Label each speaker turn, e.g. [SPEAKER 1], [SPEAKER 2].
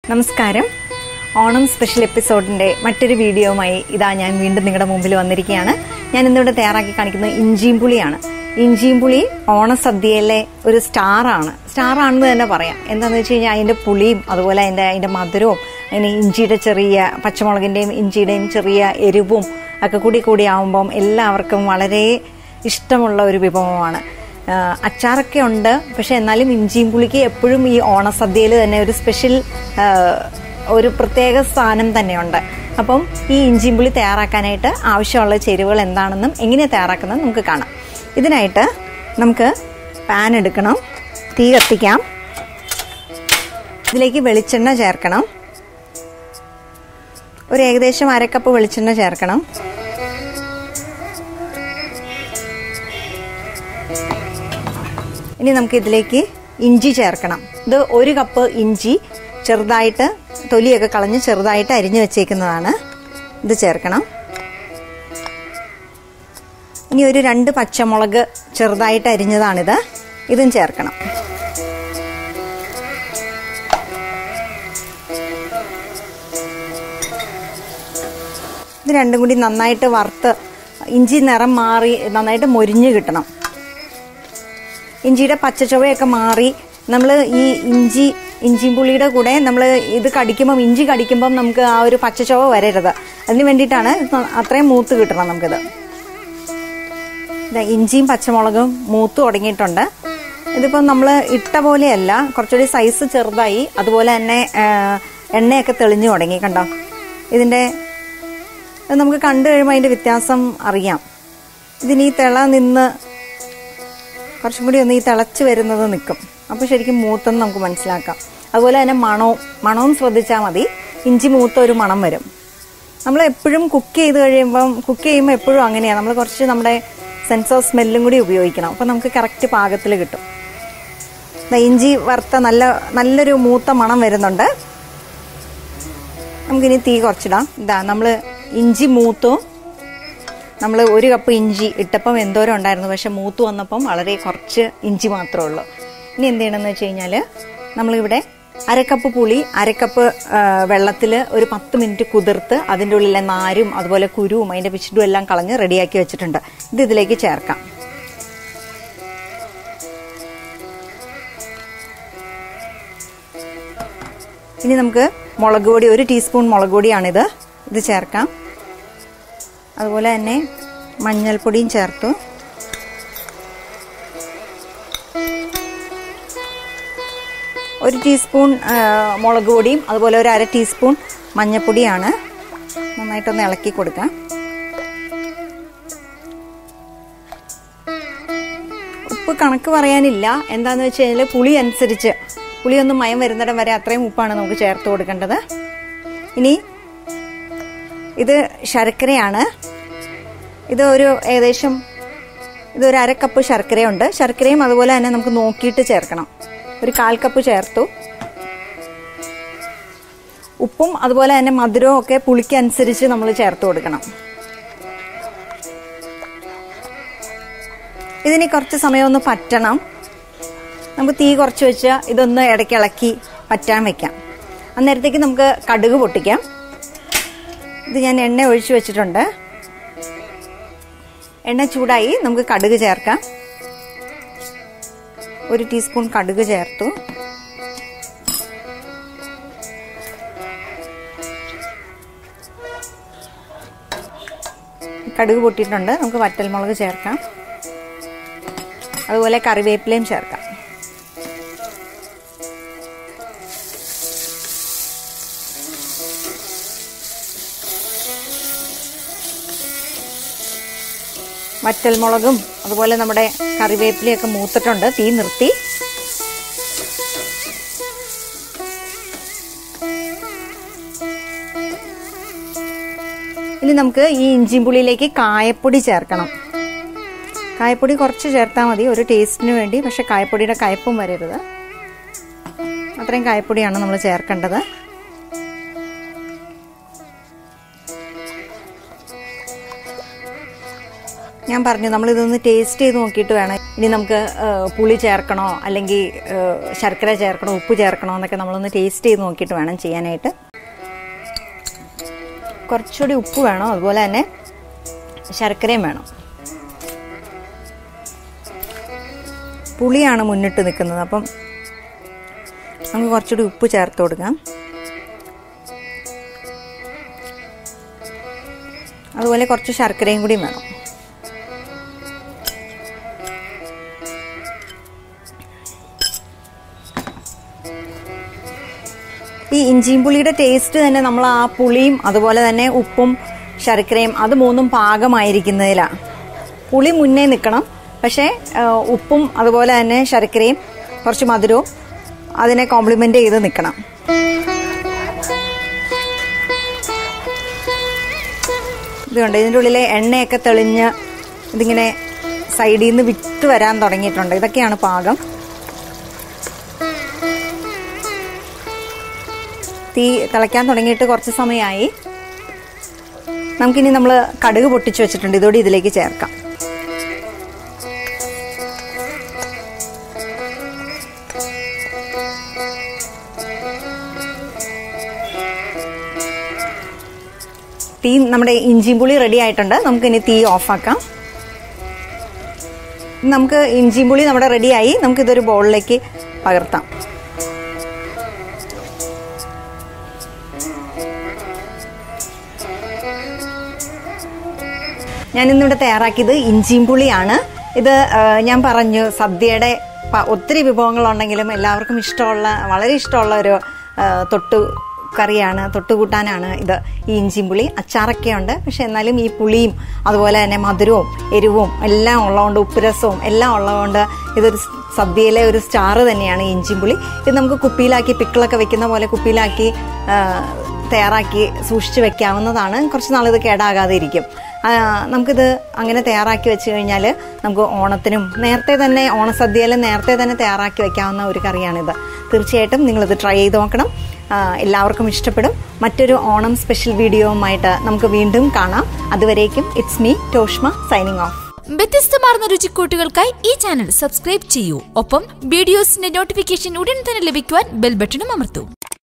[SPEAKER 1] നമസ്കാരം. ഓണം സ്പെഷ്യൽ എപ്പിസോഡിൻ്റെ മറ്റൊരു വീഡിയോയുമായി ഇതാ ഞാൻ വീണ്ടും നിങ്ങളുടെ മുമ്പിൽ വന്നിരിക്കുകയാണ്. ഞാൻ ഇന്നിവിടെ തയ്യാറാക്കി കാണിക്കുന്നത് ഇഞ്ചിയും പുളിയാണ്. ഇഞ്ചിയും പുളി ഓണസദ്യയിലെ ഒരു സ്റ്റാറാണെന്ന് തന്നെ പറയാം. എന്താണെന്ന് വെച്ച് കഴിഞ്ഞാൽ അതിൻ്റെ പുളിയും അതുപോലെ അതിൻ്റെ മധുരവും അതിന് ഇഞ്ചിയുടെ ചെറിയ പച്ചമുളകിൻ്റെയും ഇഞ്ചിയുടെയും ചെറിയ എരിവും ഒക്കെ കൂടി ആവുമ്പം എല്ലാവർക്കും വളരെ ഇഷ്ടമുള്ള ഒരു വിഭവമാണ്. അച്ചാറൊക്കെ ഉണ്ട്, പക്ഷെ എന്നാലും ഇഞ്ചിയും പുളിക്ക് എപ്പോഴും ഈ ഓണസദ്യയിൽ തന്നെ ഒരു സ്പെഷ്യൽ ഒരു പ്രത്യേക സ്ഥാനം തന്നെയുണ്ട്. അപ്പം ഈ ഇഞ്ചിയും പുളി തയ്യാറാക്കാനായിട്ട് ആവശ്യമുള്ള ചേരുവകൾ എന്താണെന്നും എങ്ങനെയാണ് തയ്യാറാക്കുന്നത് നമുക്ക് കാണാം. ഇതിനായിട്ട് നമുക്ക് പാൻ എടുക്കണം, തീ കത്തിക്കാം, ഇതിലേക്ക് വെളിച്ചെണ്ണ ചേർക്കണം. ഒരു ഏകദേശം 1/2 കപ്പ് വെളിച്ചെണ്ണ ചേർക്കണം. ഇനി നമുക്ക് ഇതിലേക്ക് ഇഞ്ചി ചേർക്കണം. ഇത് 1 കപ്പ് ഇഞ്ചി ചെറുതായിട്ട് തൊലിയൊക്കെ കളഞ്ഞ് ചെറുതായിട്ട് അരിഞ്ഞു വെച്ചേക്കുന്നതാണ്. ഇത് ചേർക്കണം. ഇനി ഒരു 2 പച്ചമുളക് ചെറുതായിട്ട് അരിഞ്ഞതാണിത്, ഇതും ചേർക്കണം. ഇത് രണ്ടും കൂടി നന്നായിട്ട് വറുത്ത് ഇഞ്ചി നിറം മാറി നന്നായിട്ട് മൊരിഞ്ഞ് കിട്ടണം. ഇഞ്ചിയുടെ പച്ചച്ചുവയൊക്കെ മാറി നമ്മൾ ഈ ഇഞ്ചിയും പുളിയുടെ കൂടെ നമ്മൾ ഇത് ഇഞ്ചി കടിക്കുമ്പം നമുക്ക് ആ ഒരു പച്ചച്ചുവ വരരുത്. അതിന് വേണ്ടിയിട്ടാണ് അത്രയും മൂത്ത് കിട്ടണം നമുക്കിത്. ഇഞ്ചിയും പച്ചമുളകും മൂത്ത് തുടങ്ങിയിട്ടുണ്ട്. ഇതിപ്പം നമ്മൾ ഇട്ട പോലെയല്ല, കുറച്ചുകൂടി സൈസ് ചെറുതായി, അതുപോലെ തന്നെ എണ്ണയൊക്കെ തെളിഞ്ഞു തുടങ്ങി. കണ്ടോ, ഇതിൻ്റെ നമുക്ക് കണ്ടു കഴിയുമ്പോൾ അതിൻ്റെ വ്യത്യാസം അറിയാം. ഇതിന് ഈ നിന്ന് കുറച്ചും കൂടി ഒന്ന് ഈ തിളച്ച് വരുന്നത് നിൽക്കും. അപ്പോൾ ശരിക്കും മൂത്തെന്ന് നമുക്ക് മനസ്സിലാക്കാം. അതുപോലെ തന്നെ മണവും ശ്രദ്ധിച്ചാൽ മതി. ഇഞ്ചി മൂത്ത ഒരു മണം വരും. നമ്മൾ എപ്പോഴും കുക്ക് ചെയ്യുമ്പോൾ എപ്പോഴും അങ്ങനെയാണ്, നമ്മൾ കുറച്ച് നമ്മുടെ സെൻസ് ഓഫ് സ്മെല്ലും കൂടി ഉപയോഗിക്കണം. അപ്പോൾ നമുക്ക് കറക്റ്റ് പാകത്തിൽ കിട്ടും. ഇഞ്ചി വറുത്ത നല്ലൊരു മൂത്ത മണം വരുന്നുണ്ട്. നമുക്കിനി തീ കുറച്ചിടാം. നമ്മൾ ഇഞ്ചി മൂത്തു. നമ്മൾ 1 കപ്പ് ഇഞ്ചി ഇട്ടപ്പം എന്തോരം ഉണ്ടായിരുന്നു, പക്ഷെ മൂത്ത് വന്നപ്പം വളരെ കുറച്ച് ഇഞ്ചി മാത്രമേ ഉള്ളൂ. ഇനി എന്ത് ചെയ്യണമെന്ന് വെച്ച് കഴിഞ്ഞാൽ നമ്മളിവിടെ 1/2 കപ്പ് പുളി 1/2 കപ്പ് വെള്ളത്തിൽ ഒരു 10 മിനിറ്റ് കുതിർത്ത് അതിൻ്റെ ഉള്ളിലെ നാരും അതുപോലെ കുരുവും അതിൻ്റെ പിച്ചിടും എല്ലാം കളഞ്ഞ് റെഡിയാക്കി വെച്ചിട്ടുണ്ട്. ഇത് ഇതിലേക്ക് ചേർക്കാം. ഇനി നമുക്ക് മുളക് പൊടി 1 ടീസ്പൂൺ മുളക് പൊടിയാണിത്, ഇത് ചേർക്കാം. അതുപോലെ തന്നെ മഞ്ഞൾപ്പൊടിയും ചേർത്തു. ഒരു ടീസ്പൂൺ മുളക് പൊടിയും അതുപോലെ ഒരു 1/2 ടീസ്പൂൺ മഞ്ഞൾപ്പൊടിയാണ്. നന്നായിട്ടൊന്ന് ഇളക്കി കൊടുക്കാം. ഉപ്പ് കണക്ക് പറയാനില്ല. എന്താണെന്ന് വെച്ച് കഴിഞ്ഞാൽ പുളി അനുസരിച്ച് പുളിയൊന്ന് മയം വരുന്നിടം വരെ അത്രയും ഉപ്പാണ് നമുക്ക് ചേർത്ത് കൊടുക്കേണ്ടത്. ഇനി ഇത് ശർക്കരയാണ്. ഇത് ഏകദേശം 1/2 കപ്പ് ശർക്കരയുണ്ട്. ശർക്കരയും അതുപോലെ തന്നെ നമുക്ക് നോക്കിയിട്ട് ചേർക്കണം. ഒരു 1/4 കപ്പ് ചേർത്തു. ഉപ്പും അതുപോലെ തന്നെ മധുരവും ഒക്കെ പുളിക്കനുസരിച്ച് നമ്മൾ ചേർത്ത് കൊടുക്കണം. ഇതിന് കുറച്ച് സമയം ഒന്ന് പറ്റണം. നമുക്ക് തീ കുറച്ച് വെച്ച് ഇതൊന്ന് ഇടയ്ക്ക് ഇളക്കി പറ്റാൻ വെക്കാം. അന്നേരത്തേക്ക് നമുക്ക് കടുക് പൊട്ടിക്കാം. ഇത് ഞാൻ എണ്ണ ഒഴിച്ചു വെച്ചിട്ടുണ്ട്. എണ്ണ ചൂടായി, നമുക്ക് കടുക് ചേർക്കാം. 1 ടീസ്പൂൺ കടുക് ചേർത്തു. കടുക് പൊട്ടിയിട്ടുണ്ട്. നമുക്ക് വറ്റൽമുളക് ചേർക്കാം. അതുപോലെ കറിവേപ്പിലയും ചേർക്കാം. വറ്റൽമുളകും അതുപോലെ നമ്മുടെ കറിവേപ്പിലയൊക്കെ മൂത്തിട്ടുണ്ട്. തീ നിർത്തി. ഇനി നമുക്ക് ഈ ഇഞ്ചിയും പുളിയിലേക്ക് കായപ്പൊടി ചേർക്കണം. കായപ്പൊടി കുറച്ച് ചേർത്താൽ മതി, ഒരു ടേസ്റ്റിന് വേണ്ടി. പക്ഷെ കായപ്പൊടിയുടെ കയ്പും വരരുത്. അത്രയും കായപ്പൊടിയാണ് നമ്മൾ ചേർക്കേണ്ടത്. ഞാൻ പറഞ്ഞു നമ്മളിതൊന്ന് ടേസ്റ്റ് ചെയ്ത് നോക്കിയിട്ട് വേണം ഇനി നമുക്ക് പുളി ചേർക്കണോ അല്ലെങ്കിൽ ശർക്കര ചേർക്കണോ ഉപ്പ് ചേർക്കണോ എന്നൊക്കെ നമ്മളൊന്ന് ടേസ്റ്റ് ചെയ്ത് നോക്കിയിട്ട് വേണം ചെയ്യാനായിട്ട്. കുറച്ചുകൂടി ഉപ്പ് വേണം, അതുപോലെ തന്നെ ശർക്കരയും വേണം. പുളിയാണ് മുന്നിട്ട് നിൽക്കുന്നത്, അപ്പം നമുക്ക് കുറച്ചുകൂടി ഉപ്പ് ചേർത്ത് കൊടുക്കാം. അതുപോലെ കുറച്ച് ശർക്കരയും കൂടിയും വേണം. ഈ ഇഞ്ചിയും പുളിയുടെ ടേസ്റ്റ് തന്നെ നമ്മൾ ആ പുളിയും അതുപോലെ തന്നെ ഉപ്പും ശർക്കരയും അത് മൂന്നും പാകമായിരിക്കുന്നതിലാണ്. പുളി മുന്നേ നിൽക്കണം, പക്ഷേ ഉപ്പും അതുപോലെ തന്നെ ശർക്കരയും കുറച്ച് മധുരവും അതിനെ കോംപ്ലിമെന്റ് ചെയ്ത് നിൽക്കണം. ഇതുകൊണ്ട് ഇതിൻ്റെ ഉള്ളിലെ എണ്ണയൊക്കെ തെളിഞ്ഞ് ഇതിങ്ങനെ സൈഡിൽ നിന്ന് വിട്ട് വരാൻ തുടങ്ങിയിട്ടുണ്ട്. ഇതൊക്കെയാണ് പാകം. തീ തിളയ്ക്കാൻ തുടങ്ങിയിട്ട് കുറച്ച് സമയമായി. നമുക്കിനി നമ്മൾ കടുക് പൊട്ടിച്ച് വെച്ചിട്ടുണ്ട്, ഇതോടെ ഇതിലേക്ക് ചേർക്കാം. തീ നമ്മുടെ ഇഞ്ചിയും പുളി റെഡി ആയിട്ടുണ്ട്. നമുക്കിനി തീ ഓഫാക്കാം. നമുക്ക് ഇഞ്ചിയും പുളി നമ്മുടെ റെഡിയായി. നമുക്കിതൊരു ബൗളിലേക്ക് പകർത്താം. ഞാനിന്നിവിടെ തയ്യാറാക്കിയത് ഇഞ്ചിയും പുളിയാണ്. ഇത് ഞാൻ പറഞ്ഞു സദ്യയുടെ ഒത്തിരി വിഭവങ്ങളുണ്ടെങ്കിലും എല്ലാവർക്കും ഇഷ്ടമുള്ള വളരെ ഇഷ്ടമുള്ള ഒരു കറിയാണ്, തൊട്ടുകൂട്ടാനാണ് ഇത്. ഈ ഇഞ്ചിയും പുളി അച്ചാറൊക്കെ ഉണ്ട്, പക്ഷെ എന്നാലും ഈ പുളിയും അതുപോലെ തന്നെ മധുരവും എരിവും എല്ലാം ഉള്ളതുകൊണ്ട് ഉപ്പുരസവും എല്ലാം ഉള്ളതുകൊണ്ട് ഇതൊരു സദ്യയിലെ ഒരു സ്റ്റാർ തന്നെയാണ് ഈ ഇഞ്ചിയും പുളി. ഇത് നമുക്ക് കുപ്പിയിലാക്കി പിക്കിളൊക്കെ വെക്കുന്ന പോലെ കുപ്പിയിലാക്കി തയ്യാറാക്കി സൂക്ഷിച്ച് വെക്കാവുന്നതാണ്. കുറച്ച് നാളിത് കേടാകാതെ ഇരിക്കും. നമുക്കിത് അങ്ങനെ തയ്യാറാക്കി വെച്ച് കഴിഞ്ഞാൽ നമുക്ക് ഓണത്തിനും നേരത്തെ തന്നെ ഓണസദ്യയിൽ നേരത്തെ തന്നെ തയ്യാറാക്കി വെക്കാവുന്ന ഒരു കറിയാണിത്. തീർച്ചയായിട്ടും നിങ്ങളിത് ട്രൈ ചെയ്ത് നോക്കണം. എല്ലാവർക്കും ഇഷ്ടപ്പെടും. മറ്റൊരു ഓണം സ്പെഷ്യൽ വീഡിയോവുമായിട്ട് നമുക്ക് വീണ്ടും കാണാം. അതുവരേക്കും it's me Toshma signing off.
[SPEAKER 2] വ്യത്യസ്തമാർന്ന രുചിക്കൂട്ടുകൾക്കായി ഈ ചാനൽ സബ്സ്ക്രൈബ് ചെയ്യൂ. ഒപ്പം വീഡിയോസിന്റെ നോട്ടിഫിക്കേഷൻ ഉടൻ തന്നെ ലഭിക്കുവാൻ ബെൽ ബട്ടണും അമർത്തൂ.